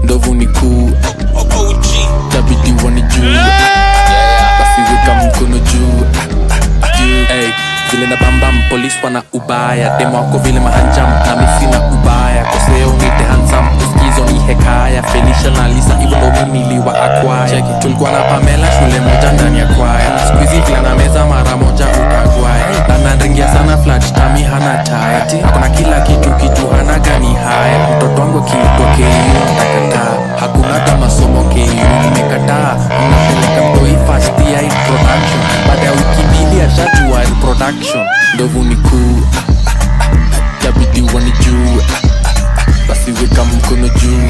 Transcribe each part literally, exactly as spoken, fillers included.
ndovu ni kuu, tabidi wanijue, basi weka mkono juu. Hey, vile na bambam police wana ubaya, demo wako vile mahanjam na misina ubaya. Koseo nite handsome, uskizo ni hekaya. Felicia na Lisa even though mimi niliwa acquire. Check it, tulikuwa na Pamela shule moja ndani ya kwaya. Squeezy vile na meza mara moja utagwaya. Na nanringia sana flat tummy hana tire. Hakuna kila kitu kitu hana gani haya. Mtoto wangu kilikuwa K U nitakataa. Hakuna kama somo K U nimekataa. Unapeleka mtoi fast ya introduction. Baada ya wiki mbili ashajua production. Ndovu ni kuu, tabidi wanijue, basi weka mkono juu.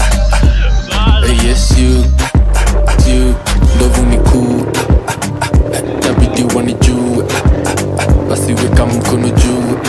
Yes you, you. Ndovu ni kuu, tabidi wanijue, basi weka mkono juu.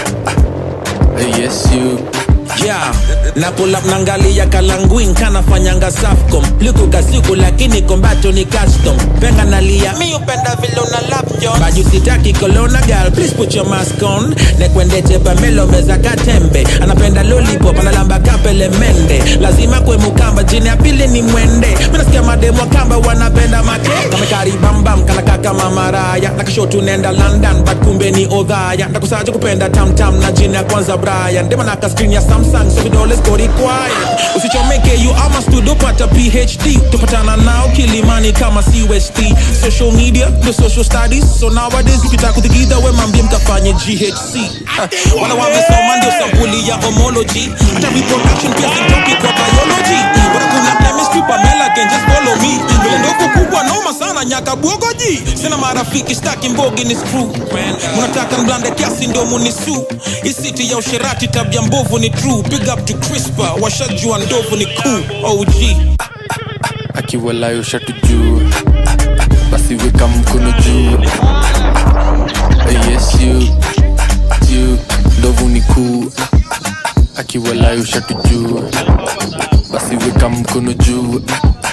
Yes you. Yeah, na pull up nangalia kalanguin kana fanyanga Safcom. Luku kasiku lakini kombato ni custom. Penga nalia, mi upenda vile una lap Jones. Baju sitaki kolona girl, please put your mask on. Nekwendete Pamelo meza katembe. Anapenda lollipop, analamba kapele mende. Lazima kwe mukamba, jini ya pili ni mwende. Minasikia mademo kamba wanapenda make. Kamekari bambam, kana kaka mamaraya. Nakashotu nenda London, but kumbe ni Odhaya. Nakusaja kupenda tam tam na jini ya kwanza Brian. Dema naka screen ya Samsung, so vidole go required. Usichomeke you ama studio pata P H D. Tupatana nao Kilimani kama C S T. Social media, the social studies. So nowadays ukitaka kutikida we mambie mkafanye G H C. Wana wamesoma ndio sampuli ya homology. Hata reproduction pia sintoki kwa biology. Wana kuna chemistry Pamela can just follow me. Vile ndogo kubwa noma sana nyaka buogoji. Sina marafiki staki mbogi ni screw. Munataka mblande kiasi ndio munisu. Hii city ya usherati tabia mbovu ni true. Big up to Crispa, washajua ndovu ni cool. O G akiwalayo shatu juu, basi weka mkono juu. Yes you, you. Ndovu ni kuu, akiwalayo shatu juu, basi weka mkono juu.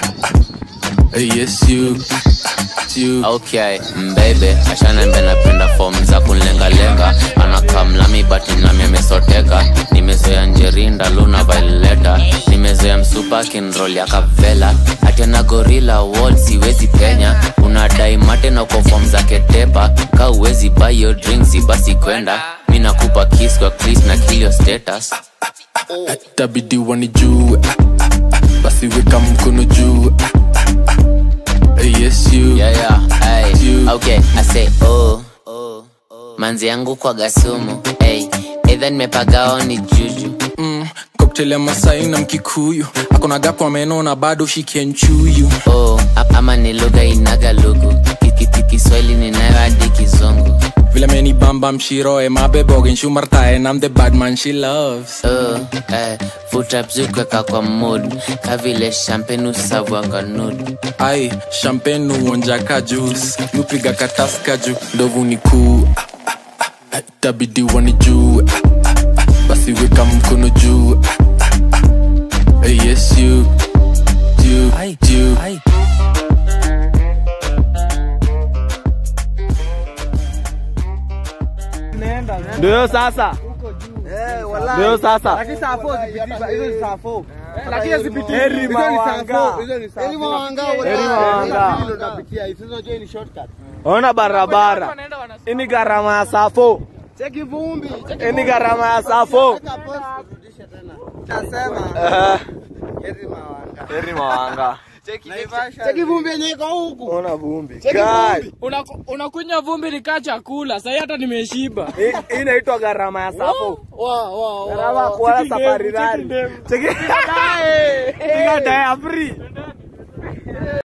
Yes you, you. Okay, mbebe, ashana mbe napenda form za kunlenga-lenga. Anakamlami bati nami amesoteka. Nimezoea Njerinda, Luna, Violeta. Nimezoea msupa kinroll ya Kavela. Atena gorilla, wall, siwezi penya. Unadai mate na uko form za ketepa. Ka uwezi buy your drinks, basi kwenda. Mina kupa kiss kwa Chris na kill your status. Tabidi wanijue, basi weka mkono juu. Yes you, yeah yeah, ay, you. Okay, I say oh, oh, oh. Manzi yangu kwa gasumu, ay, either nimepagao ni juju. Mm, cocktail ya Masai na Mkikuyu. Akona gapo ameno na bado she can chew you. Oh, ama ni lugha inaga lugu. Kikiti Kiswahili ninayo hadi Kizungu. Vile meni bamba mshiroe mabebogin shumartae and I'm the bad man she loves. Oh, eh, futa bzukweka kwa mood. Kavile champagne usavwanga nude. Ay, champagne uonja ka juice. Nupiga kataska juu. Ndovu ni kuu, tabidi wanijue, basi weka mkono juu. Yes you, you, you. Ndio sasa. Eh, wallahi. Ndio sasa. Lakini saa four zipitiba, hizo ni saa four. Lakini zipitiba. Heri mawanga. Heri mawanga. Heri mawanga. Hilo utapitia. Hizo unajua ni shortcut. Ona barabara. Ini gharama ya saa four. Cheki vumbi. Ini gharama ya saa four. Nasema. Heri mawanga. Heri mawanga. Cheki vumbi yenye iko huku. Ona vumbi. Cheki vumbi. Unakunywa vumbi ni kaa chakula. Sasa hata nimeshiba. Hii inaitwa gharama ya saa four. Wa wa wa. Gharama kwa safari rari. Cheki. Cheki. Cheki. Free.